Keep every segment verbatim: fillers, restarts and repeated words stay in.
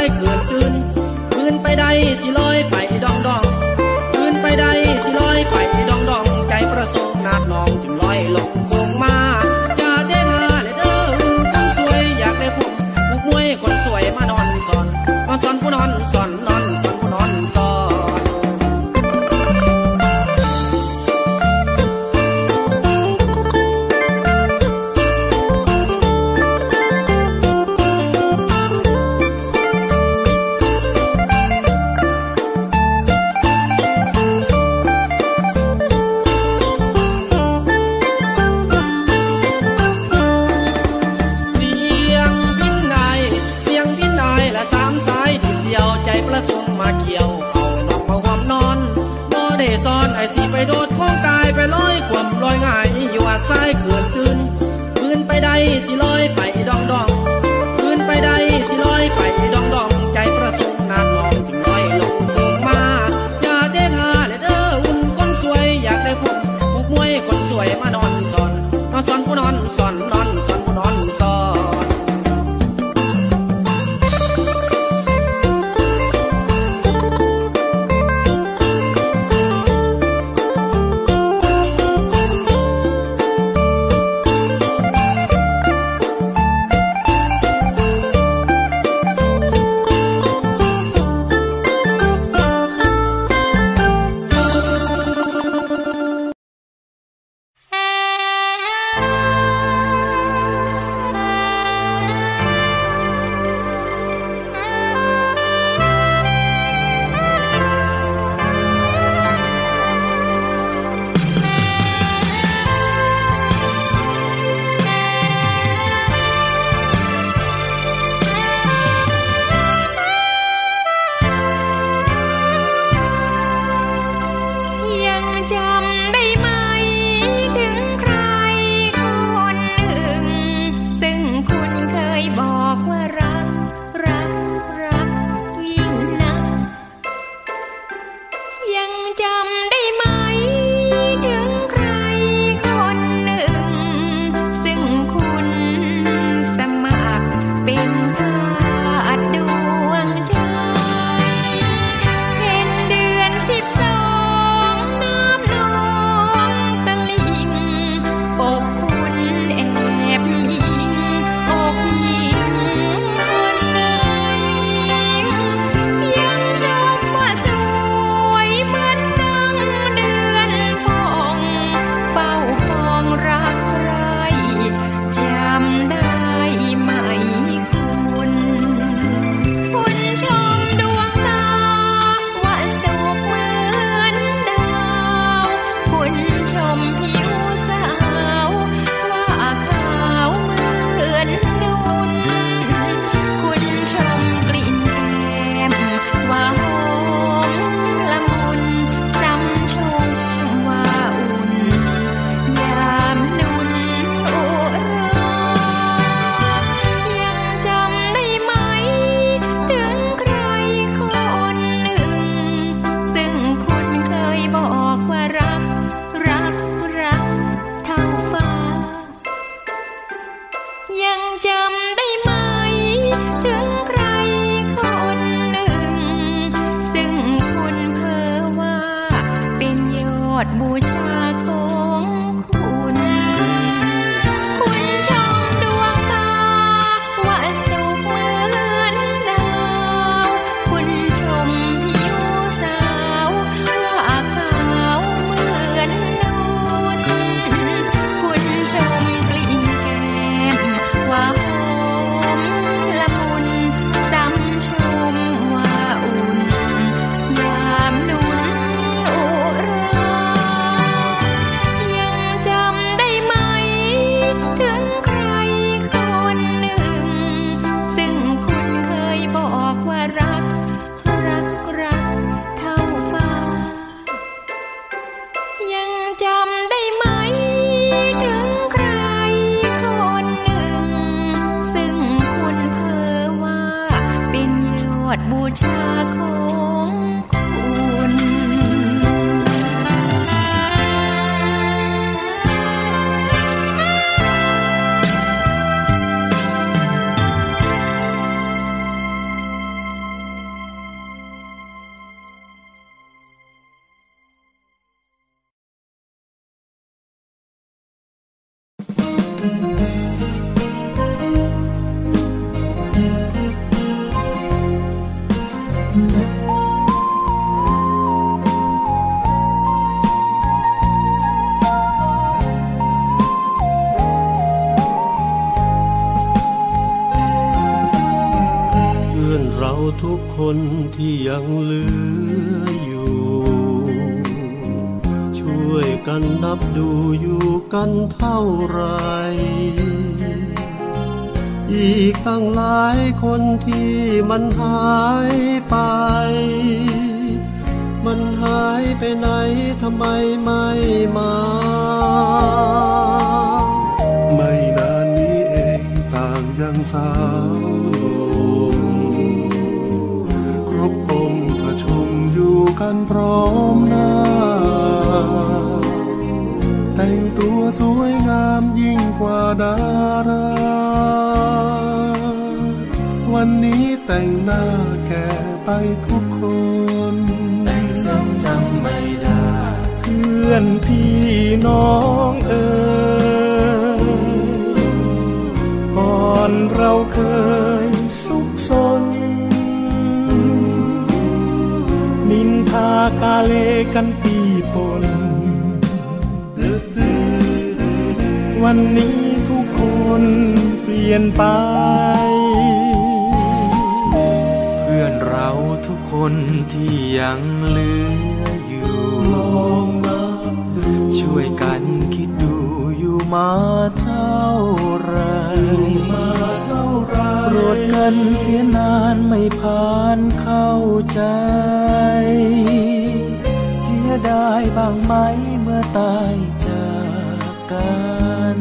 เกินตื่นคืนไปได้สิลอยไปดองดองคืนไปได้สิลอยไปดองดองใจประสงค์นาดน้องจึงลอยลงคงมาอย่าเด้นาเลยเด้อคนสวยอยากได้ผมผู้มวยคนสวยมานอนสอนนอนสอนผู้นอนสอนนอนสอนผู้นอนสอนสิไปโดดของกายไปลอยความลอยง่ายอยู่อาศัยเขื่อนตื่นคืนไปได้สิลอยไปดองดองคืนไปได้สิลอยไปดองดองใจประสงค์นาดลองจึงลอยลงลงมาอย่าเด้ท่าเลยเด้ออุ่นคนสวยอยากได้ผมผู้มวยคนสวยมานอนสอนนอนสอนผู้นอนสอนนอนสอนผู้นอนสอนบูชาของคุณขทุกคนที่ยังเหลืออยู่ช่วยกันนับดูอยู่กันเท่าไรอีกตั้งหลายคนที่มันหายไปมันหายไปไหนทำไมไม่มาไม่นานนี้เองต่างยังสาวครบองค์ประชุมอยู่กันพร้อมหน้าแต่งตัวสวยงามยิ่งกว่าดาราวันนี้แต่งหน้าแก่ไปทุกคนแต่งซ้ำจำไม่ได้เพื่อนพี่น้องเอ๋ยก่อนเราเคยสุขสนนินทากาเลกันปีปนวันนี้ทุกคนเปลี่ยนไปเพื่อนเราทุกคนที่ยังเหลืออยู่ลองนับดูช่วยกันคิดดูอยู่มาเท่าไรมาเท่าไรโปรดกันเสียนานไม่ผ่านเข้าใจเสียดายบ้างไหมเมื่อตายจากกัน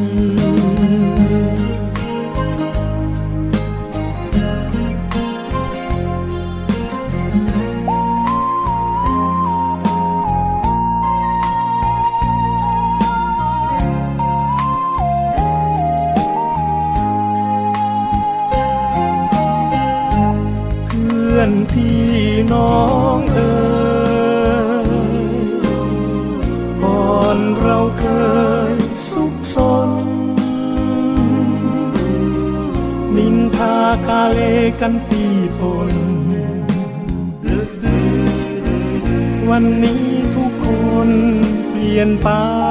พี่น้องเอ๋ยก่อนเราเคยสุขสนนินทากาเลกันปีปนวันนี้ทุกคนเปลี่ยนไป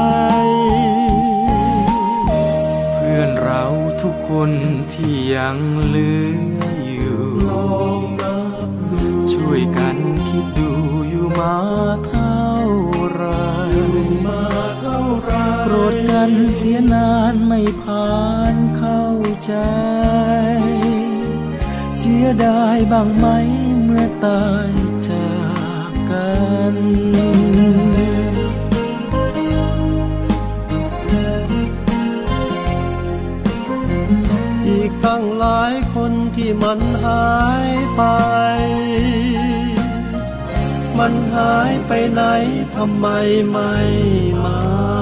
เพื่อนเราทุกคนที่ยังเหลืออยู่ลองช่วยกันคิดดูอยู่มาเท่าไรมาเท่าไรโปรดกันเสียนานไม่ผ่านเข้าใจเสียดายบ้างไหมเมื่อตายจากกันอีกตั้งหลายคนที่มันหายไปมันหายไปไหนทำไมไม่มา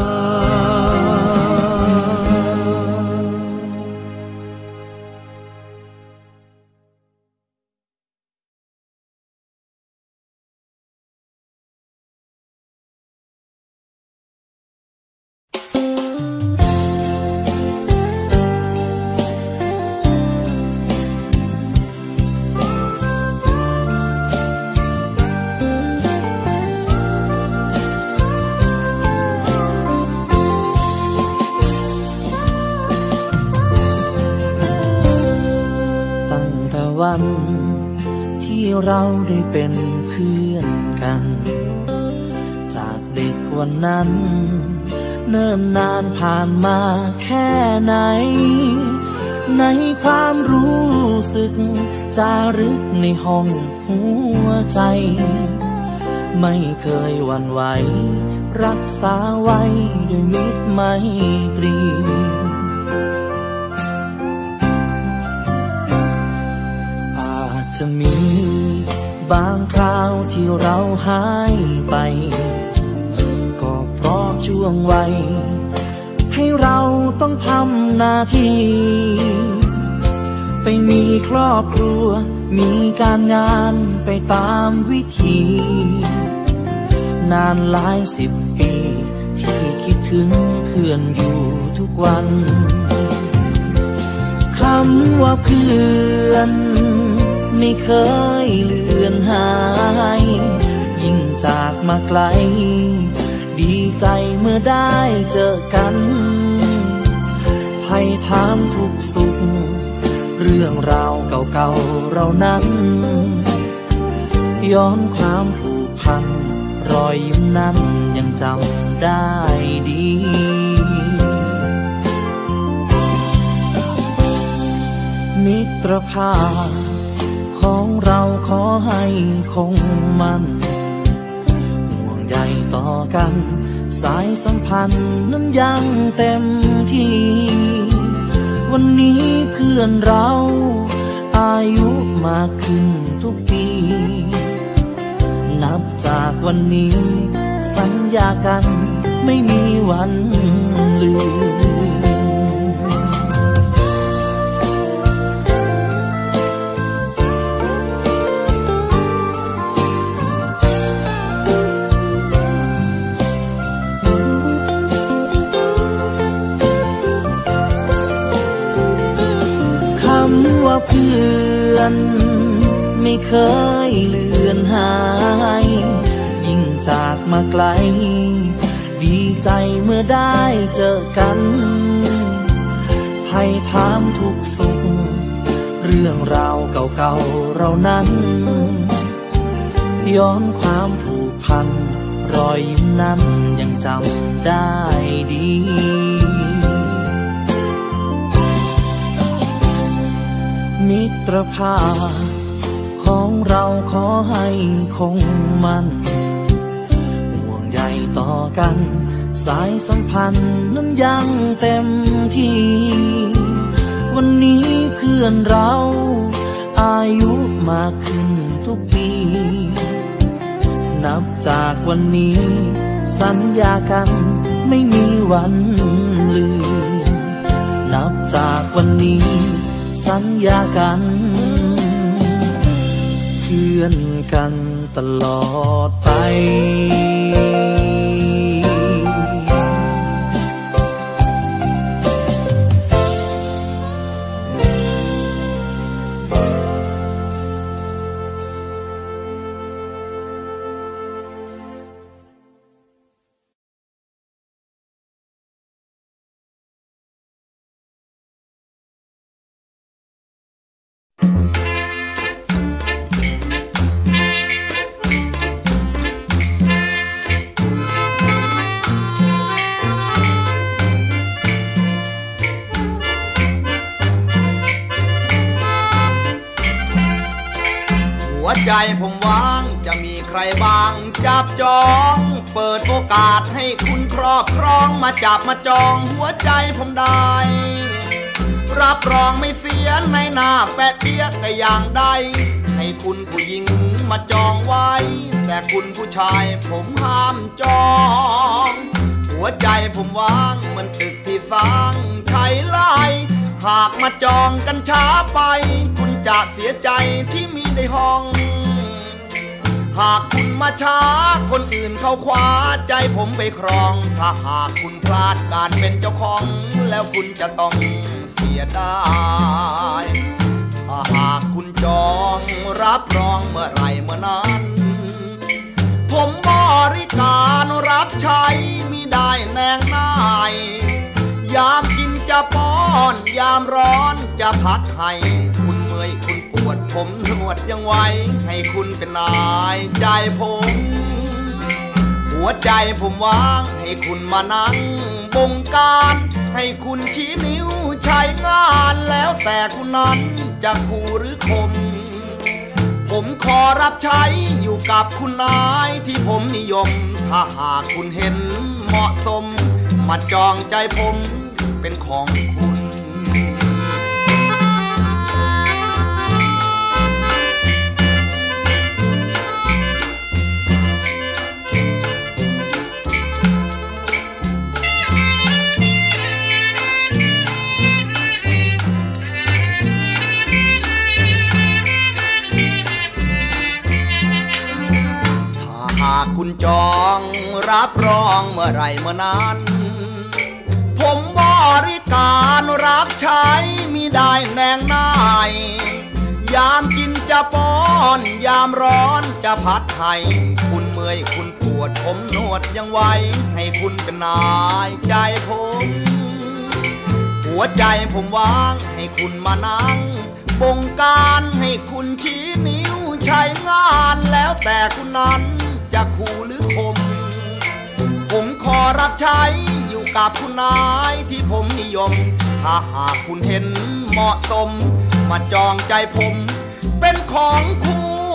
วันที่เราได้เป็นเพื่อนกันจากเด็กวันนั้นเนิ่นนานผ่านมาแค่ไหนในความรู้สึกจารึกในห้องหัวใจไม่เคยหวั่นไหวรักษาไว้ด้วยมิตรไมตรีจะมีบางคราวที่เราหายไปก็เพราะช่วงวัยให้เราต้องทำหน้าที่ไปมีครอบครัวมีการงานไปตามวิธีนานหลายสิบปีที่คิดถึงเพื่อนอยู่ทุกวันคำว่าเพื่อนไม่เคยเลือนหายยิ่งจากมาไกลดีใจเมื่อได้เจอกันไทยถามทุกสุขเรื่องราวเก่าๆเรานั้นย้อนความผูกพันรอยยิ้มนั้นยังจำได้ดีมิตรภาพของเราขอให้คงมันห่วงใยต่อกันสายสัมพันธ์นั้นยังเต็มที่วันนี้เพื่อนเราอายุมากขึ้นทุกปีนับจากวันนี้สัญญากันไม่มีวันลืมคำว่าเพื่อนไม่เคยเลือนหายยิ่งจากมาไกลดีใจเมื่อได้เจอกันไทยถามทุกสุขเรื่องราวเก่าๆเรานั้นย้อนความผูกพันรอยยิ้มนั้นยังจำได้ดีมิตรภาพของเราขอให้คงมันห่วงใยต่อกันสายสัมพันธ์นั้นยังเต็มที่วันนี้เพื่อนเราอายุมากขึ้นทุกปีนับจากวันนี้สัญญากันไม่มีวันลืมนับจากวันนี้สัญญากันเพื่อนกันตลอดไปใจผมว่างจะมีใครบ้างจับจองเปิดโอกาสให้คุณครอบครองมาจับมาจองหัวใจผมได้รับรองไม่เสียในหน้าแปะเตี้ยแต่อย่างใดให้คุณผู้หญิงมาจองไว้แต่คุณผู้ชายผมห้ามจองหัวใจผมว่างเหมือนตึกที่สร้างใช้ไล่หากมาจองกันช้าไปคุณจะเสียใจที่มีในห้องหากคุณมาช้าคนอื่นเขาคว้าใจผมไปครองถ้าหากคุณพลาดการเป็นเจ้าของแล้วคุณจะต้องเสียดายถ้าหากคุณจองรับรองเมื่อไรเมื่อนั้นผมบริการรับใช้มิได้แนงนายยามกินจะป้อนยามร้อนจะพัดให้คุณเมื่อยคุณปวดผมนวดยังไว้ให้คุณเป็นนายใจผมหัวใจผมว่างให้คุณมานั่งบงการให้คุณชี้นิ้วใช้งานแล้วแต่คุณนั้นจะคู่หรือคมผมขอรับใช้อยู่กับคุณนายที่ผมนิยมถ้าหากคุณเห็นเหมาะสมมาจองใจผมเป็นของคุณ คุณจองรับรองเมื่อไรเมื่อนั้นผมบริการรับใช้มิได้แนงนายยามกินจะป้อนยามร้อนจะพัดให้คุณเมื่อยคุณปวดผมนวดยังไว้ให้คุณเป็นนายใจผมหัวใจผมว่างให้คุณมานั่งบงการให้คุณชี้นิ้วใช้งานแล้วแต่นั้นจะขู่หรือคมผมขอรับใช้อยู่กับคุณนายที่ผมนิยมถ้าหากคุณเห็นเหมาะสมมาจองใจผมเป็นของคุณ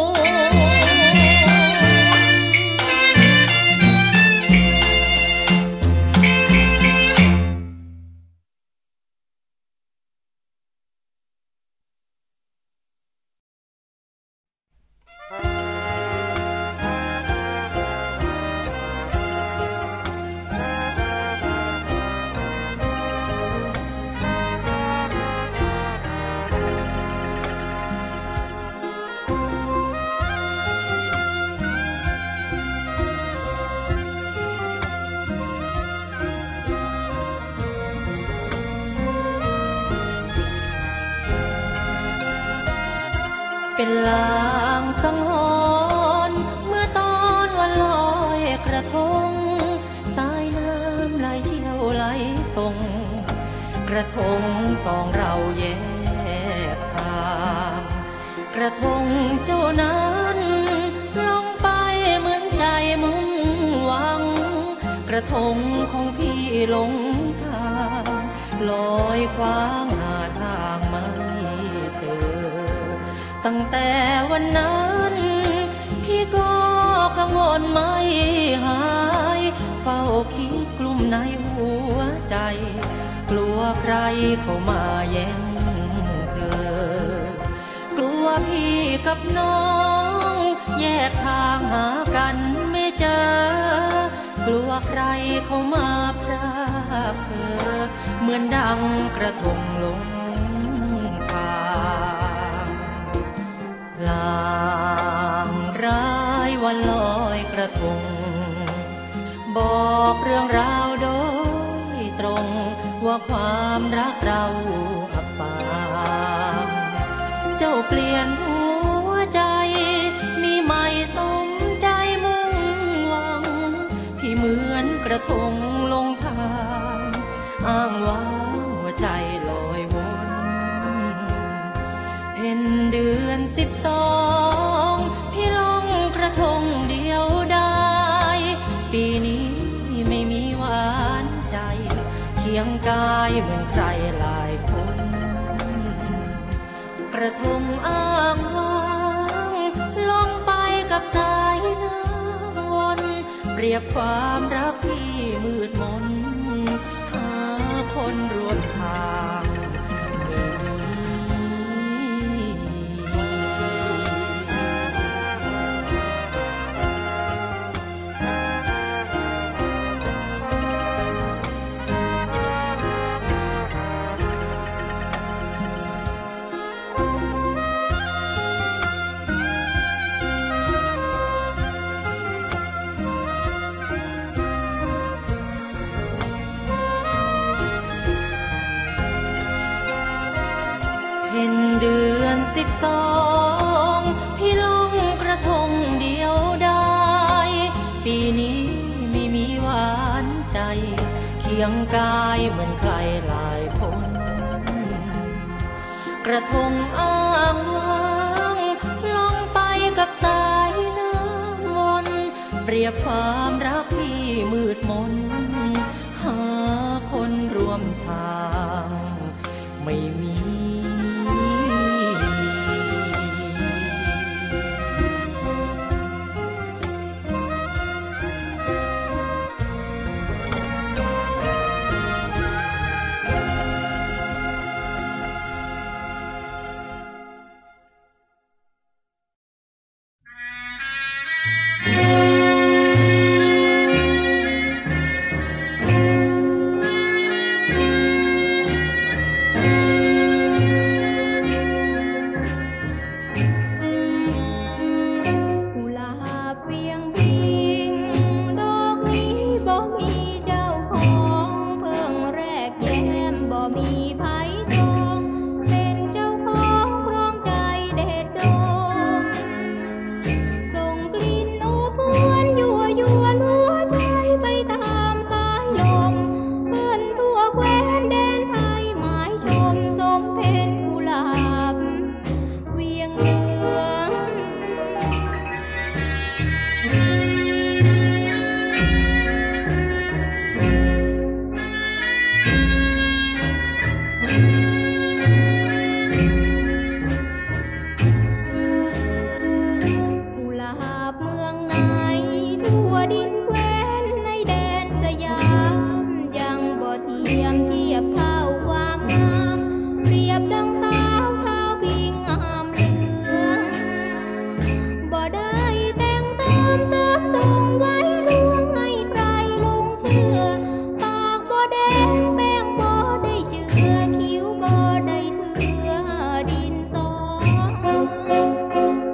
เป็นลางสังหรณ์เมื่อตอนวันลอยกระทงสายน้ำไหลเชี่ยวไหลส่งกระทงสองเราแยกทางกระทงเจ้านั้นลงไปเหมือนใจมุ่งหวังกระทงของพี่ลงทางลอยคว้างหาทางไม่เจอตั้งแต่วันนั้นพี่ก็กังวลไม่หายเฝ้าคิดกลุ่มในหัวใจกลัวใครเข้ามาแย่งเธอกลัวพี่กับน้องแยกทางหากันไม่เจอกลัวใครเข้ามาพรากเธอเหมือนดังกระทงลงทางลางร้ายวันลอยกระทงบอกเรื่องราวโดยตรงว่าความรักเราอับปางเจ้าเปลี่ยนหัวใจมีใหม่สมใจมุ่งหวังพี่เหมือนกระทงลงทางอ้างว่าหัวใจลอยวนเพ็ญเดือนสิบสองพี่ลงกระทงเดียวได้ปีนี้ไม่มีหวานใจเคียงกายเหมือนใครหลายคนกระทงอ้างว้างลงไปกับสายน้ำวนเปรียบความรักที่มืดมนหาคนร่วมทางเป็นเดือนสิบสองพี่ลงกระทงเดียวได้ปีนี้ไม่มีหวานใจเคียงกายเหมือนใครหลายคนกระทงอ้างว้างลงไปกับสายน้ำวนเปรียบความรักที่มืดมนหาคนร่วมทางไม่มี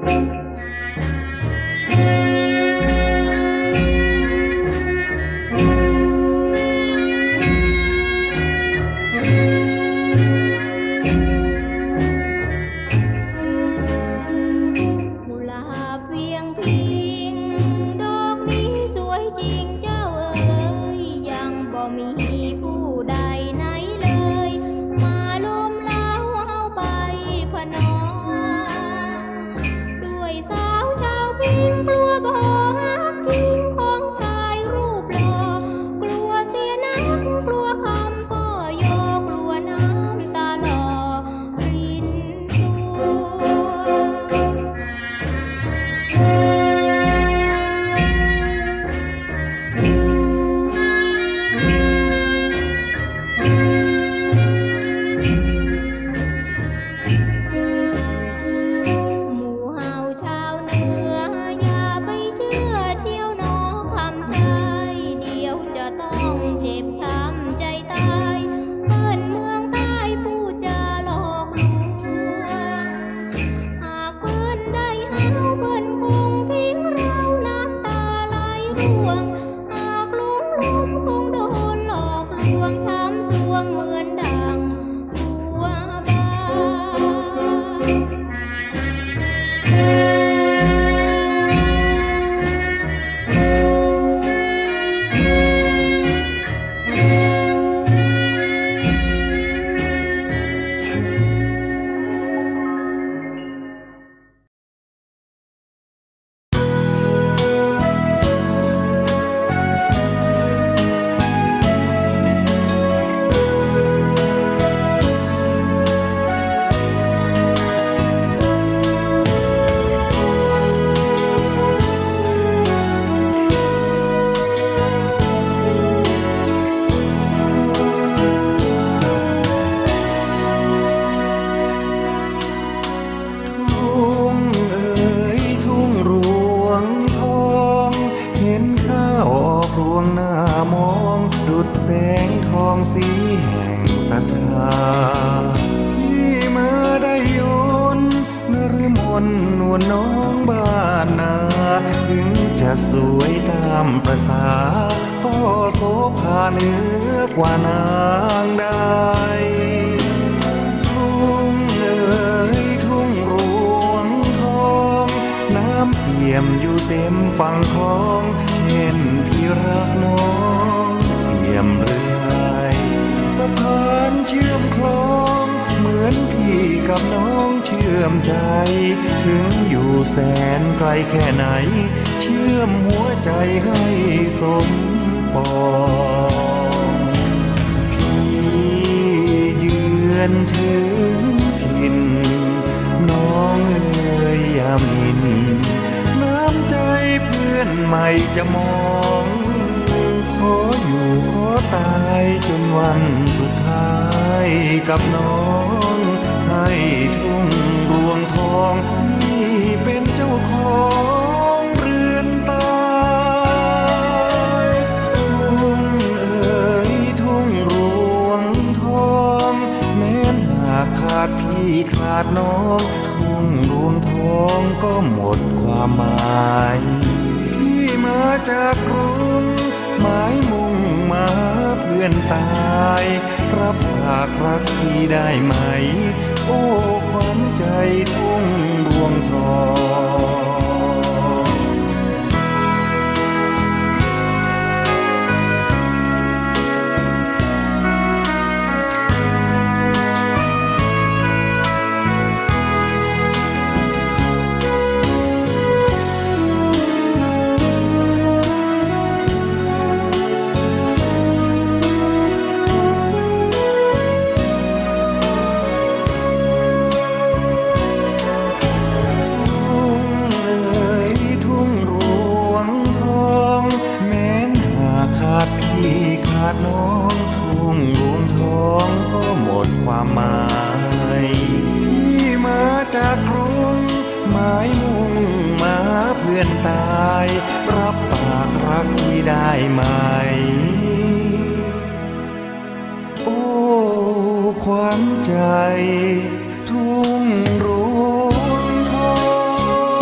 ขวัญใจทุ่งรวงทอง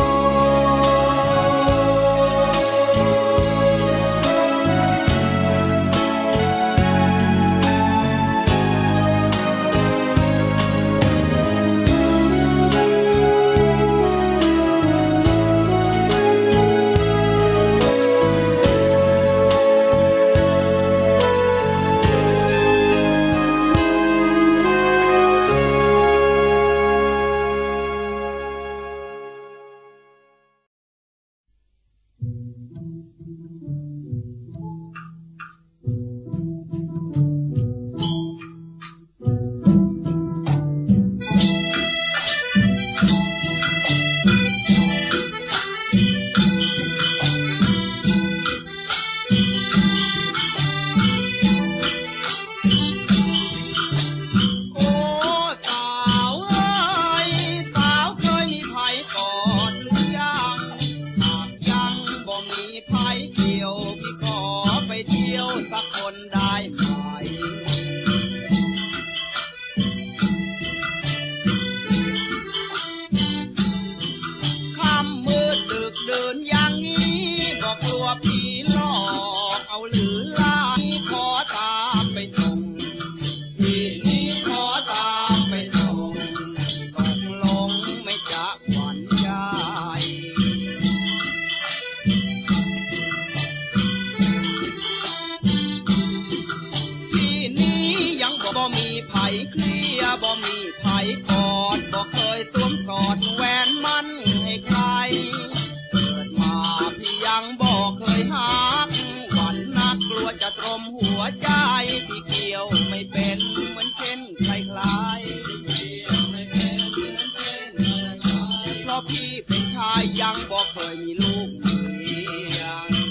ยังบอกเคยมีลูกเมีย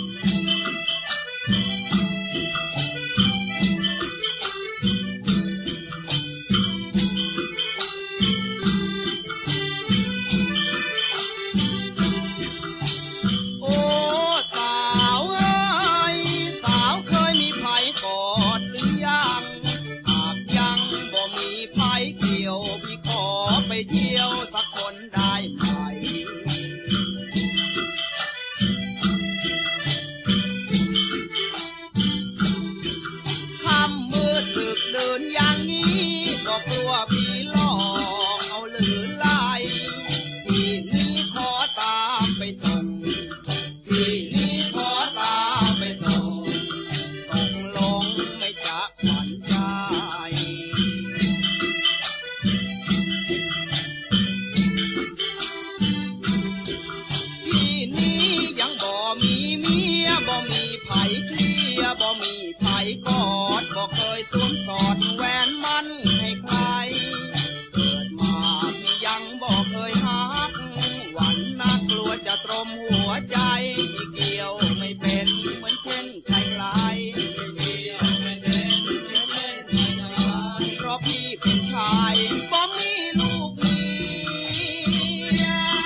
โอ้สาวเอ้ยสาวเคยมีไผกอดหรือยังหากยังบ่มีไผเกี่ยวพี่ขอไปเที่ยวสักคนได้ไหมค่ำมืดดึกเดินอย่างนี้ก็กลัวผีหลอกเอาหรือไล่พี่นี้ขอตามไปส่งพี่นี้ขอตามไปส่งตกลงไม่จะหวั่นใจพี่นี้ยังบ่มีเมียบ่มีไผเคลียร์บ่มีไผกอดบ่เคยสวมสอดแหวนมันให้ใครเกิดมาพี่ยังบ่เคยฮักหวั่นนักกลัวจะตรมหัวใจที่เกี่ยวไม่เป็นเหมือนเช่นใครไกลเพราะพี่เป็นชายบ่มีลูกเมีย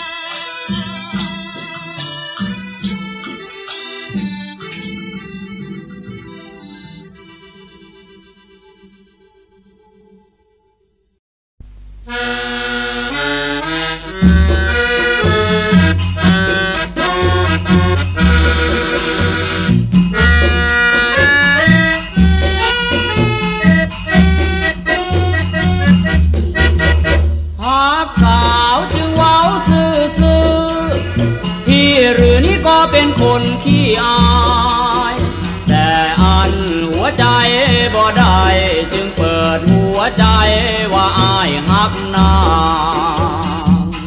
หากสาวจึงเว้าซื่อๆพี่หรือนี่ก็เป็นคนขี้อายแต่อันหัวใจบ่ได้จึงเปิดหัวใจว่าอายฮักนาง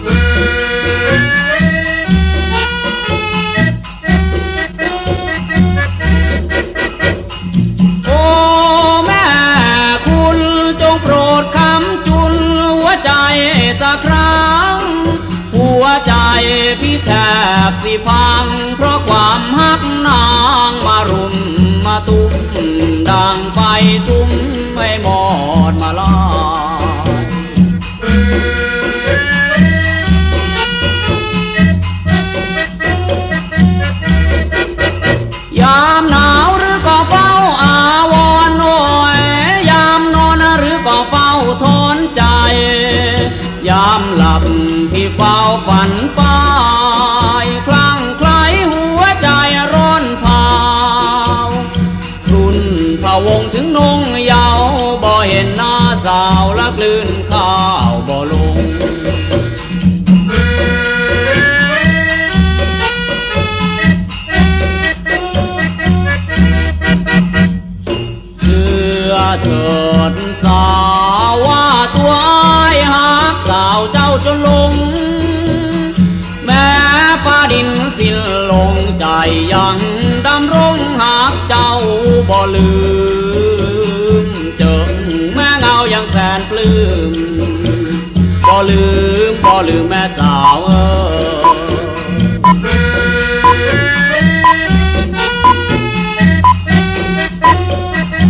โอ้แม่คุณจงโปรดคำจุนหัวใจสักครั้งหัวใจพี่แทบสิพังเพราะความฮักนางมารุมมาตุ้มดังไฟซุ้มไม่หมดมาลายามหนาวหรือก็เฝ้าอาวรณ์โอยยามนอนหรือก็เฝ้าทนใจยามหลับที่เฝ้าฝันไปคลั่งไคล้หัวใจร้อนเผารุ่นพะวงถึงนงเยาบ่เห็นหน้าสาวละกลืนข้าวบ่ลงเชื่อเถิดสาวว่าตัวอ้ายหักสาวเจ้าจนลงแม้ฟ้าดินสิ้นลงใจยังดำรงหักเจ้าบ่ลืมเจอแม่เงายังแสนปลื้มบ่ลืมบ่ลืมแม่สา